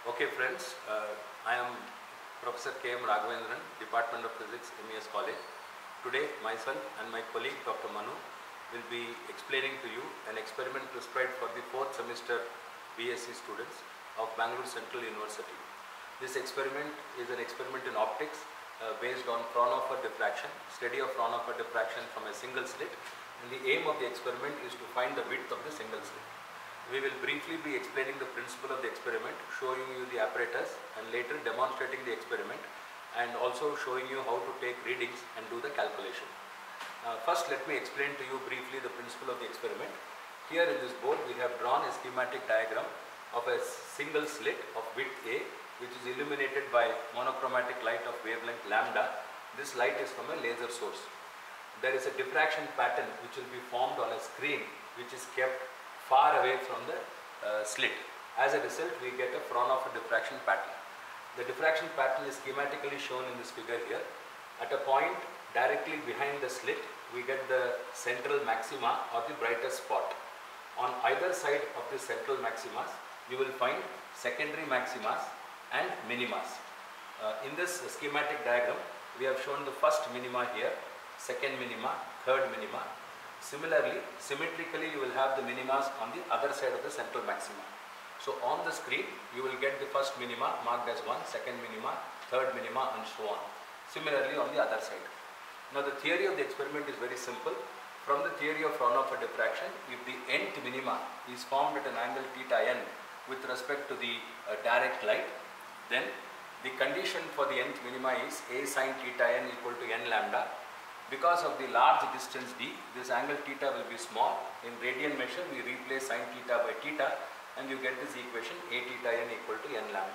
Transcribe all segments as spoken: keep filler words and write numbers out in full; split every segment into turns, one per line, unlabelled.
Okay friends, uh, I am Professor K M Raghavendran, Department of Physics, M E S College. Today myself and my colleague Doctor Manu will be explaining to you an experiment prescribed for the fourth semester B S c students of Bangalore Central University. This experiment is an experiment in optics uh, based on Fraunhofer diffraction, study of Fraunhofer diffraction from a single slit, and the aim of the experiment is to find the width of the single slit. We will briefly be explaining the principle of the experiment, showing you the apparatus and later demonstrating the experiment and also showing you how to take readings and do the calculation. Uh, first let me explain to you briefly the principle of the experiment. Here in this board we have drawn a schematic diagram of a single slit of width A which is illuminated by monochromatic light of wavelength lambda. This light is from a laser source. There is a diffraction pattern which will be formed on a screen which is kept far away from the uh, slit. As a result, we get a Fraunhofer diffraction pattern. The diffraction pattern is schematically shown in this figure here. At a point directly behind the slit, we get the central maxima or the brightest spot. On either side of the central maximas, you will find secondary maximas and minimas. Uh, in this schematic diagram, we have shown the first minima here, second minima, third minima. Similarly, symmetrically you will have the minimas on the other side of the central maxima. So on the screen you will get the first minima marked as one, second minima, third minima and so on. Similarly on the other side. Now the theory of the experiment is very simple. From the theory of Fraunhofer diffraction, if the nth minima is formed at an angle theta n with respect to the uh, direct light, then the condition for the nth minima is A sin theta n equal to n lambda. Because of the large distance d, this angle theta will be small. In radian measure, we replace sin theta by theta and you get this equation A theta n equal to n lambda.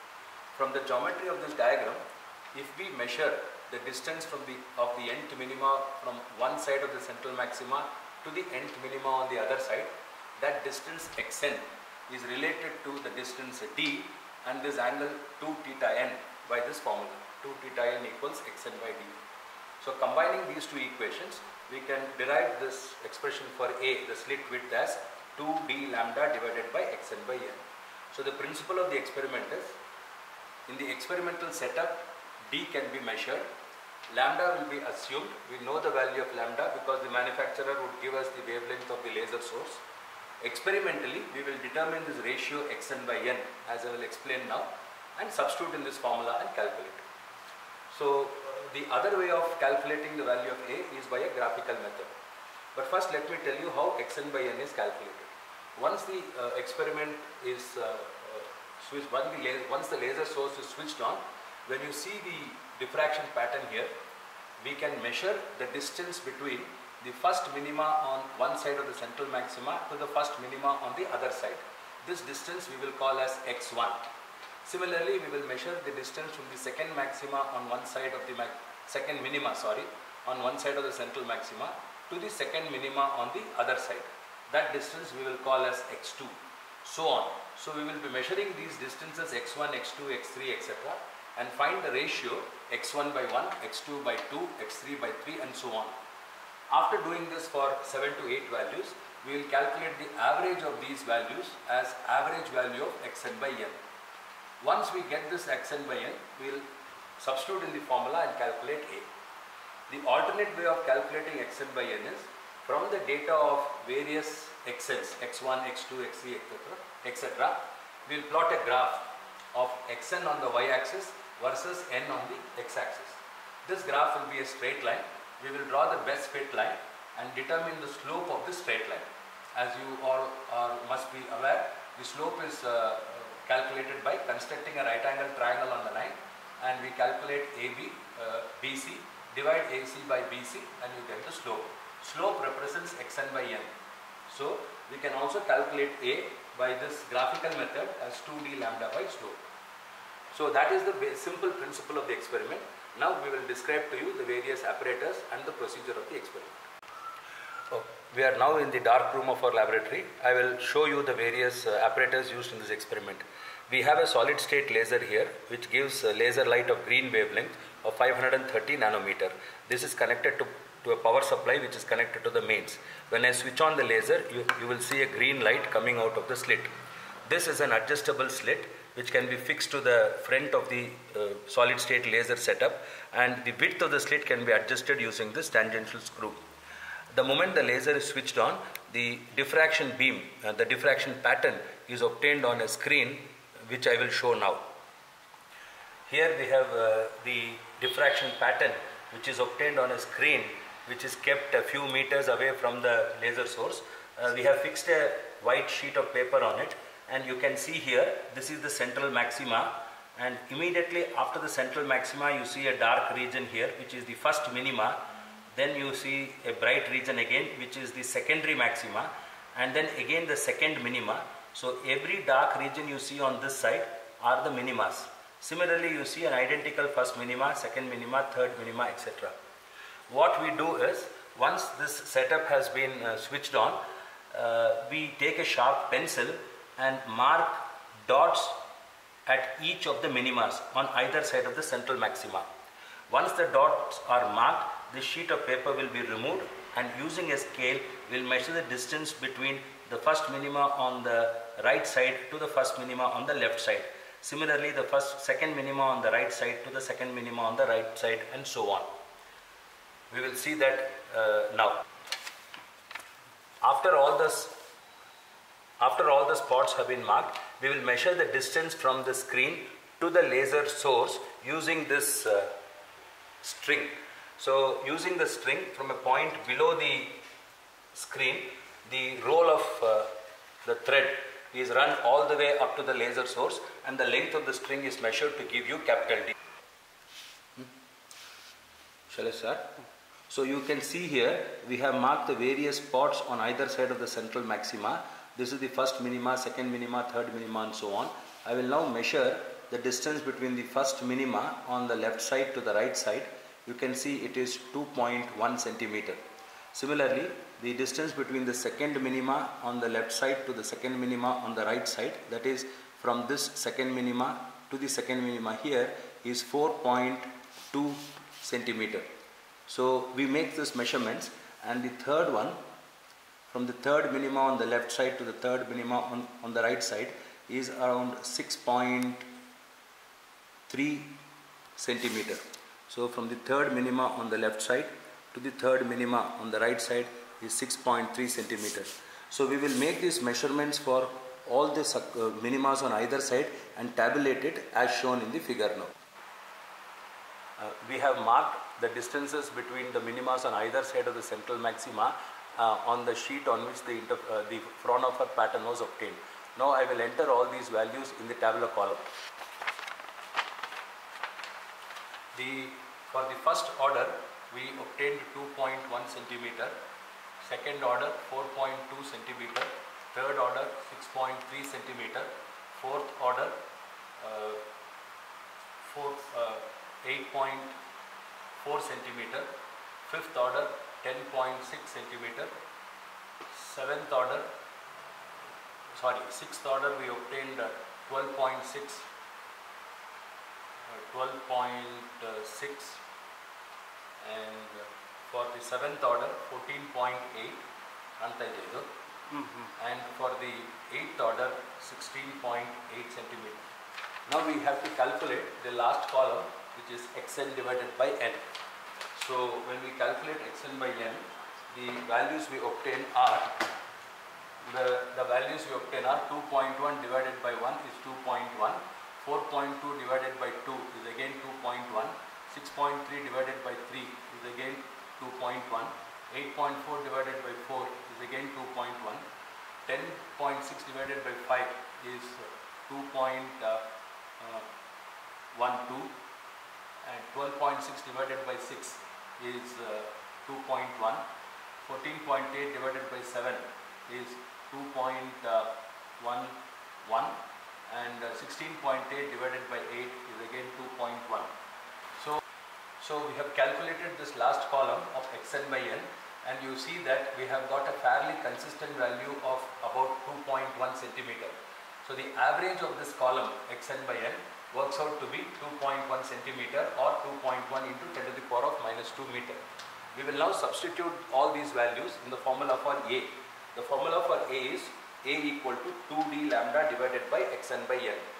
From the geometry of this diagram, if we measure the distance from the of the nth minima from one side of the central maxima to the nth minima on the other side, that distance xn is related to the distance d and this angle two theta n by this formula. two theta n equals xn by d. So combining these two equations, we can derive this expression for A, the slit width, as two d lambda divided by xn by n. So the principle of the experiment is, in the experimental setup, d can be measured, lambda will be assumed. We know the value of lambda because the manufacturer would give us the wavelength of the laser source. Experimentally, we will determine this ratio xn by n, as I will explain now, and substitute in this formula and calculate. So the other way of calculating the value of A is by a graphical method. But first let me tell you how xn by n is calculated. Once the uh, experiment is uh, uh, switched, once the, once the laser source is switched on, when you see the diffraction pattern here, we can measure the distance between the first minima on one side of the central maxima to the first minima on the other side. This distance we will call as x one. Similarly, we will measure the distance from the second maxima on one side of the second minima, sorry, on one side of the central maxima to the second minima on the other side. That distance we will call as x two, so on. So we will be measuring these distances x one, x two, x three, et cetera and find the ratio x one by one, x two by two, x three by three and so on. After doing this for seven to eight values, we will calculate the average of these values as average value of xn by n. Once we get this xn by n, we will substitute in the formula and calculate A. The alternate way of calculating xn by n is from the data of various xn's, x one, x two, x three, et cetera, we will plot a graph of xn on the y-axis versus n on the x-axis. This graph will be a straight line. We will draw the best fit line and determine the slope of the straight line. As you all are, must be aware, the slope is uh, calculated by constructing a right angle triangle on the line, and we calculate A B, uh, B C, divide A C by B C and you get the slope. Slope represents xn by n. So we can also calculate A by this graphical method as two d lambda by slope. So that is the simple principle of the experiment. Now we will describe to you the various apparatus and the procedure of the experiment. Oh, we are now in the dark room of our laboratory. I will show you the various uh, apparatus used in this experiment. We have a solid state laser here which gives a laser light of green wavelength of five hundred thirty nanometer. This is connected to, to a power supply which is connected to the mains. When I switch on the laser, you, you will see a green light coming out of the slit. This is an adjustable slit which can be fixed to the front of the uh, solid state laser setup, and the width of the slit can be adjusted using this tangential screw. The moment the laser is switched on, the diffraction beam, uh, the diffraction pattern is obtained on a screen, which I will show now. Here we have uh, the diffraction pattern which is obtained on a screen which is kept a few meters away from the laser source. Uh, we have fixed a white sheet of paper on it, and you can see here this is the central maxima, and immediately after the central maxima you see a dark region here which is the first minima. Then you see a bright region again which is the secondary maxima, and then again the second minima. So every dark region you see on this side are the minimas. Similarly, you see an identical first minima, second minima, third minima, et cetera. What we do is, once this setup has been uh, switched on, uh, we take a sharp pencil and mark dots at each of the minimas on either side of the central maxima. Once the dots are marked, this sheet of paper will be removed, and using a scale, we will measure the distance between the first minima on the right side to the first minima on the left side. Similarly, the first, second minima on the right side to the second minima on the right side, and so on. We will see that uh, now. After all this, after all the spots have been marked, we will measure the distance from the screen to the laser source using this uh, string. So, using the string from a point below the screen, the roll of uh, the thread is run all the way up to the laser source, and the length of the string is measured to give you capital D. Hmm? Shall I start? So you can see here we have marked the various spots on either side of the central maxima. This is the first minima, second minima, third minima, and so on. I will now measure the distance between the first minima on the left side to the right side. You can see it is two point one centimeter. Similarly, the distance between the second minima on the left side to the second minima on the right side, that is from this second minima to the second minima here, is four point two centimeter. So we make these measurements, and the third one, from the third minima on the left side to the third minima on, on the right side, is around six point three centimeter. So from the third minima on the left side to the third minima on the right side is six point three centimeters. So we will make these measurements for all the uh, minimas on either side and tabulate it as shown in the figure now. Uh, we have marked the distances between the minimas on either side of the central maxima uh, on the sheet on which the, inter uh, the Fraunhofer pattern was obtained. Now I will enter all these values in the tabular column. The, for the first order, we obtained two point one centimeter, second order four point two centimeter, third order six point three centimeter, fourth order uh, fourth, uh, eight point four centimeter, fifth order ten point six centimeter, seventh order, sorry, sixth order we obtained uh, twelve point six, uh, twelve point six, and uh, for the seventh order fourteen point eight, mm-hmm. and for the eighth order sixteen point eight centimeter. Now we have to calculate the last column, which is xn divided by n. So when we calculate xn by n, the values we obtain are, the, the values we obtain are two point one divided by one is two point one, four point two divided by two is again two point one, six point three divided by three is again two point one, eight point four divided by four is again two point one, ten point six divided by five is two point one two, and twelve point six divided by six is uh, two point one, fourteen point eight divided by seven is two point one one, and uh, sixteen point eight divided by eight is again two point one. So, so we have calculated this last column of xn by n, and you see that we have got a fairly consistent value of about two point one centimeter. So the average of this column xn by n works out to be two point one centimeter or two point one into ten to the power of minus two meter. We will now substitute all these values in the formula for A. The formula for A is A equal to two d lambda divided by xn by n.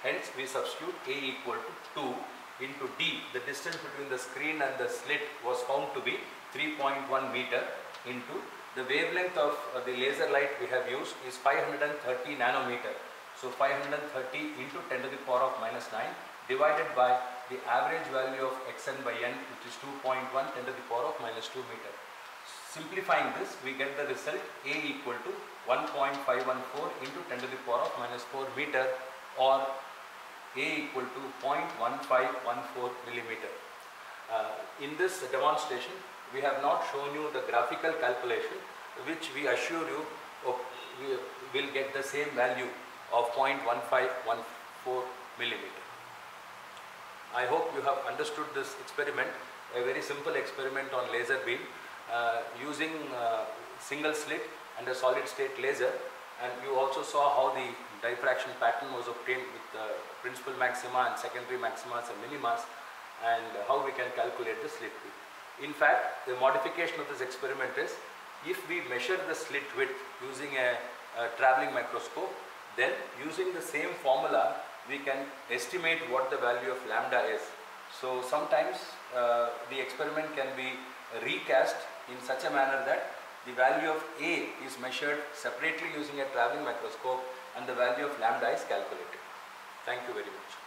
Hence we substitute A equal to two into D. The distance between the screen and the slit was found to be three point one meter into the wavelength of uh, the laser light we have used is five hundred thirty nanometer. So five hundred thirty into ten to the power of minus nine divided by the average value of xn by n, which is two point one ten to the power of minus two meter. Simplifying this, we get the result A equal to one point five one four into ten to the power of minus four meter, or A equal to zero point one five one four millimeter. Uh, in this demonstration, we have not shown you the graphical calculation, which we assure you oh, we will get the same value of zero point one five one four millimeter. I hope you have understood this experiment, a very simple experiment on laser beam uh, using uh, single slit and a solid state laser. And you also saw how the diffraction pattern was obtained with the principal maxima and secondary maximas and minimas, and how we can calculate the slit width. In fact, the modification of this experiment is, if we measure the slit width using a, a traveling microscope, then using the same formula we can estimate what the value of lambda is. So sometimes uh, the experiment can be recast in such a manner that the value of A is measured separately using a traveling microscope and the value of lambda is calculated. Thank you very much.